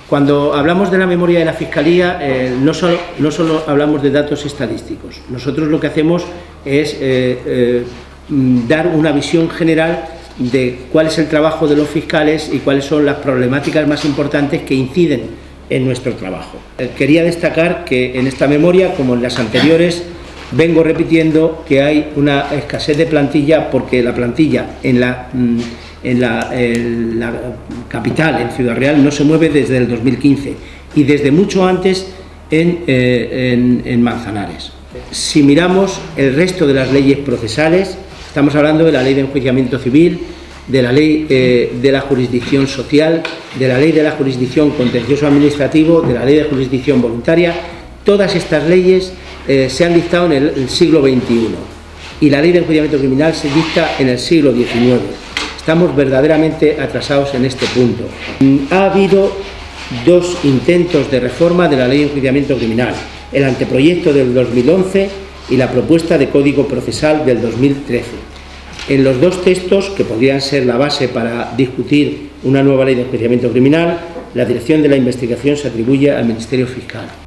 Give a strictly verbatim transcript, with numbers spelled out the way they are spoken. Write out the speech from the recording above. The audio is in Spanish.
Cuando hablamos de la memoria de la Fiscalía, eh, no, solo, no solo hablamos de datos estadísticos. Nosotros lo que hacemos es eh, eh, dar una visión general de cuál es el trabajo de los fiscales y cuáles son las problemáticas más importantes que inciden en nuestro trabajo. Eh, quería destacar que en esta memoria, como en las anteriores, vengo repitiendo que hay una escasez de plantilla porque la plantilla en la... Mm, En la, en la capital, en Ciudad Real, no se mueve desde el dos mil quince y desde mucho antes en, eh, en, en Manzanares. Si miramos el resto de las leyes procesales, estamos hablando de la Ley de Enjuiciamiento Civil, de la Ley eh, de la Jurisdicción Social, de la Ley de la Jurisdicción Contencioso Administrativo, de la Ley de Jurisdicción Voluntaria. Todas estas leyes eh, se han dictado en el, el siglo veintiuno y la Ley de Enjuiciamiento Criminal se dicta en el siglo diecinueve. Estamos verdaderamente atrasados en este punto. Ha habido dos intentos de reforma de la Ley de Enjuiciamiento Criminal, el anteproyecto del dos mil once y la propuesta de Código Procesal del dos mil trece. En los dos textos, que podrían ser la base para discutir una nueva Ley de Enjuiciamiento Criminal, la dirección de la investigación se atribuye al Ministerio Fiscal.